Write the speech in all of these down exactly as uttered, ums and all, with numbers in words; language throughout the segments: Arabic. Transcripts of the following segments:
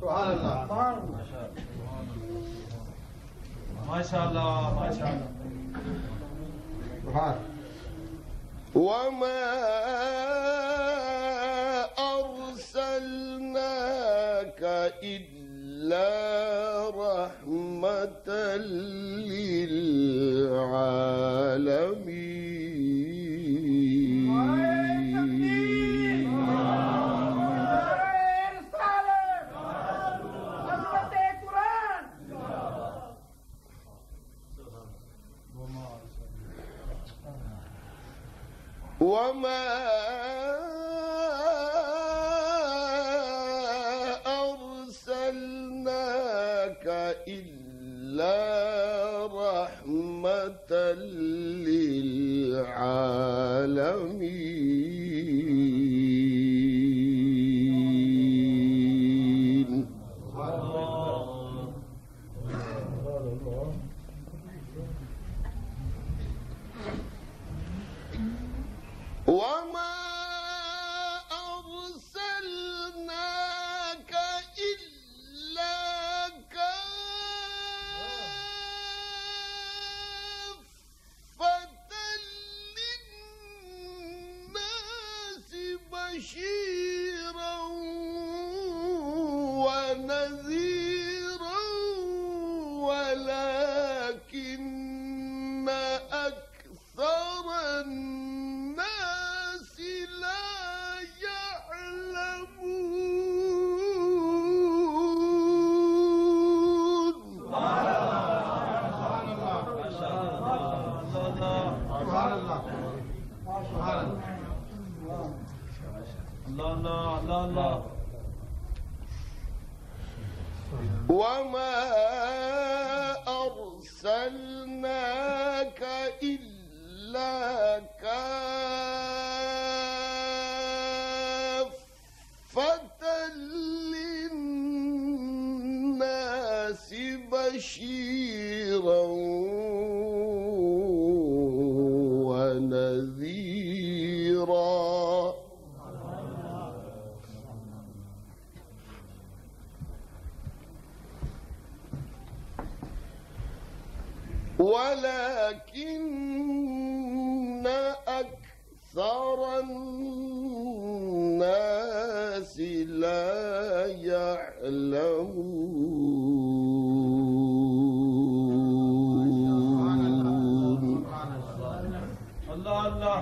سبحان الله ما شاء الله ما شاء الله سبحان. وما أرسلناك إلا رحمة للعالمين. وما أرسلناك إلا رحمة للعالمين. وما أرسلناك إلا كافة للناس بشيرا ونذيرا ولكن أكثر الناس وما أرسلناك إلا كافة للناس بشيرا ونذيرا ولكن أكثر الناس لا يعلمون. الله الله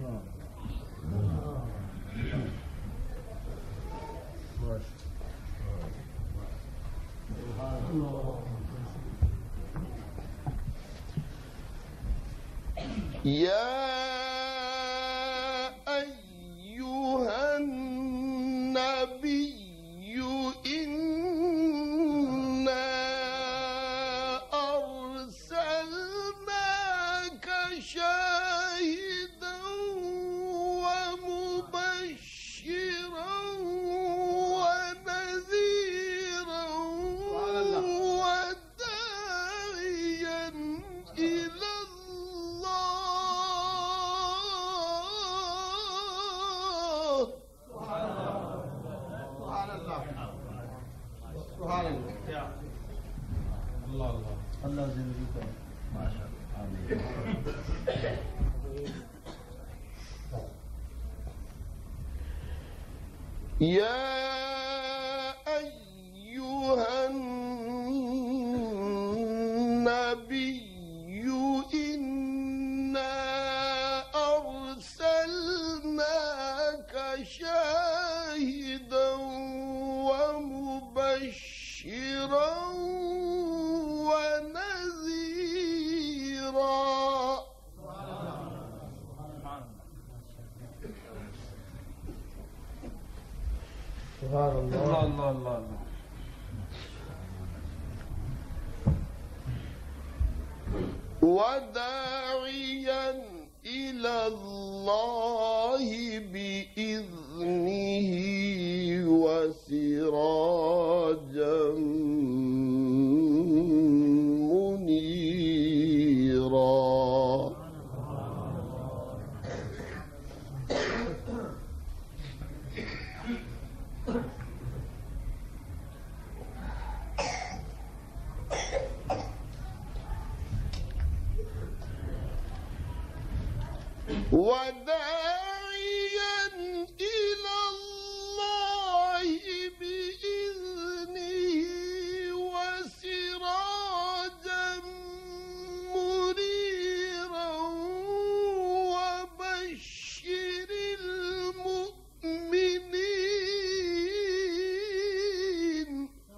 يا أيها النبي إنا أرسلناك شاهدا ومبشرا ونذيرا وداعيا إلى سبحان الله. الله الله الله زندگی ما شاء الله. يا أيها النبي إنا أرسلناك شاهدا ومبشرا ونذيرا. سبحان الله الله الله الله. وداعيا إلى الله بإذنه وسراجا منيرا. وداعيا إلى الله بإذنه وسراجا منيرا وبشر المؤمنين.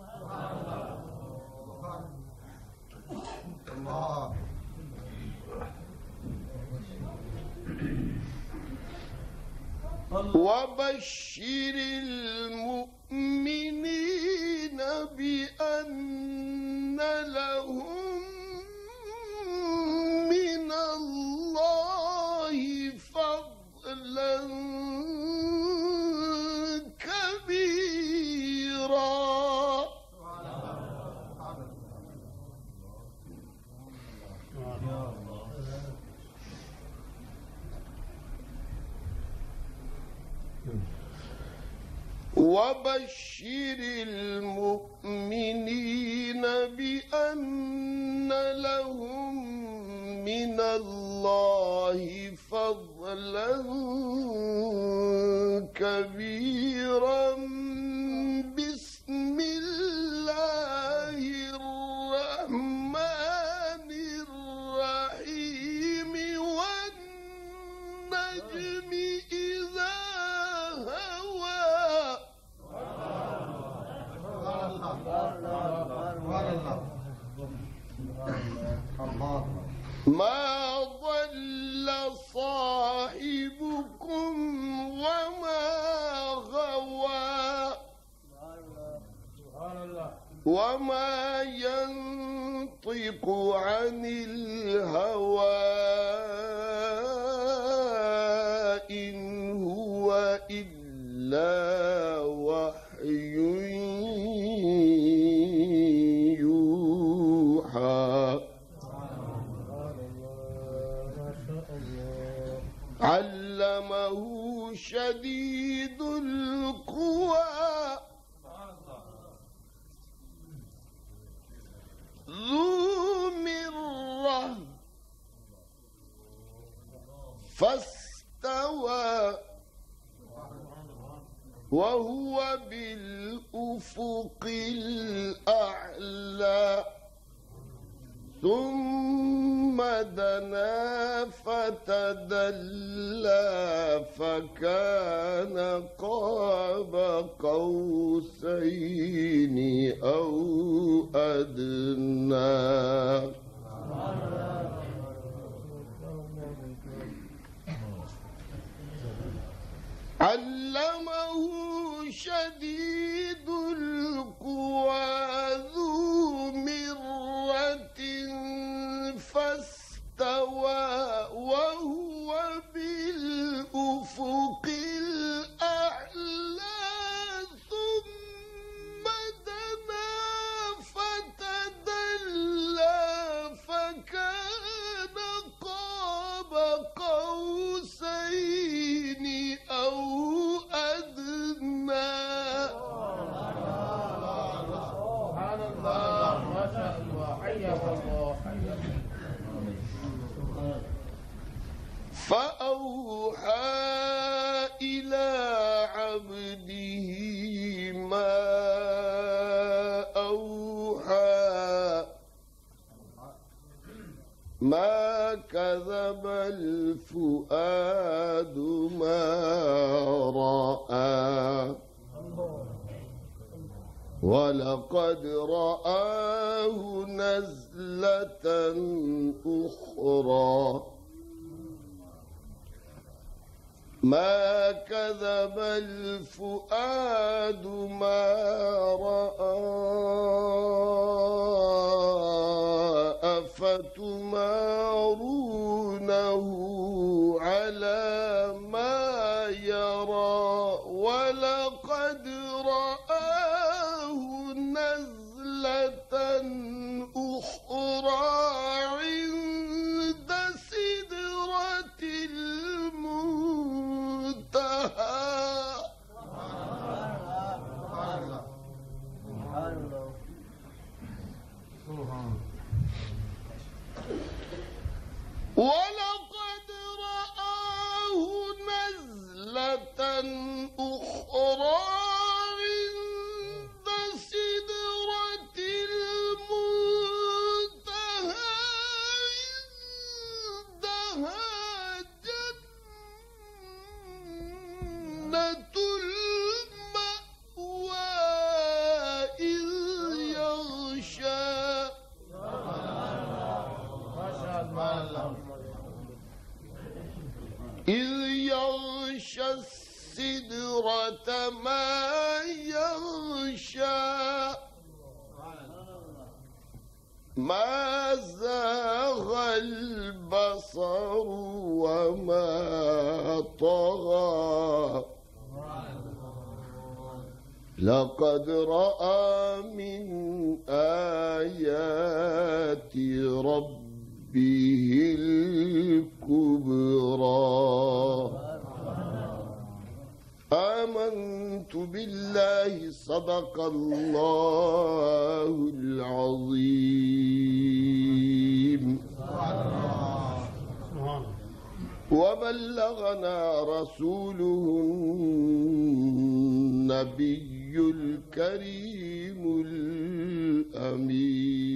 وبشر المؤمنين بأن لهم من الله فضلا كبيرا. وبشر المؤمنين بأن لهم من الله فضلا كبيرا. بسم الله الرحمن الرحيم. والنجم إذا ما ضل صاحبكم وما غوى وما ينطق عن الهوى إن هو إلا وحي يوحى. علمه شديد القوى ذو مرة فاستوى وهو بالأفق الأعلى. ثم دنا فتدلى فكان قاب قوسين أو أدنى. علمه شديد القوى ذو مرة فاستوى وهو بالأفق الأعلى. ثم دنا فتدلى فكان قاب قوسين أو أدنى. سبحان الله ما شاء الله حياك الله حياك. فأوحى إلى عبده ما أوحى. ما كذب الفؤاد ما رأى ولقد رآه نزلة أخرى. ما كذب الفؤاد ما رأى أفتمارونه على ما يرى ولقد رآه نزلة أخرى عند سدرة المنتهى. ولقد رآه السدرة ما يغشى ما زاغ البصر وما طغى لقد رأى من آيات ربه الكبرى آمنت بالله صدق الله العظيم وبلغنا رسوله النبي الكريم الأمين